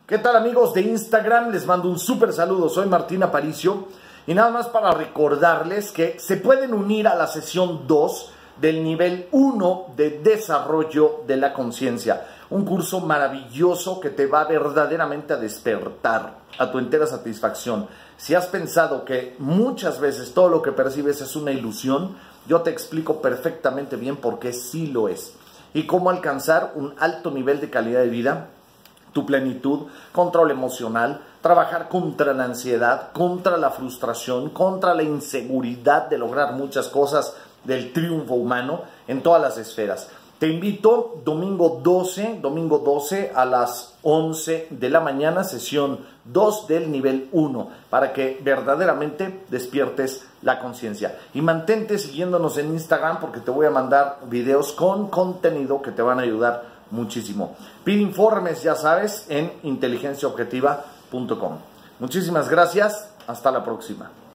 ¿Qué tal, amigos de Instagram? Les mando un súper saludo, soy Martín Aparicio y nada más para recordarles que se pueden unir a la sesión 2 del nivel 1 de desarrollo de la conciencia, un curso maravilloso que te va verdaderamente a despertar a tu entera satisfacción. Si has pensado que muchas veces todo lo que percibes es una ilusión, yo te explico perfectamente bien por qué sí lo es y cómo alcanzar un alto nivel de calidad de vida, tu plenitud, control emocional, trabajar contra la ansiedad, contra la frustración, contra la inseguridad de lograr muchas cosas del triunfo humano en todas las esferas. Te invito domingo 12 a las 11 de la mañana, sesión 2 del nivel 1, para que verdaderamente despiertes la conciencia. Y mantente siguiéndonos en Instagram porque te voy a mandar videos con contenido que te van a ayudar muchísimo. Pide informes, ya sabes, en inteligenciaobjetiva.com. Muchísimas gracias, hasta la próxima.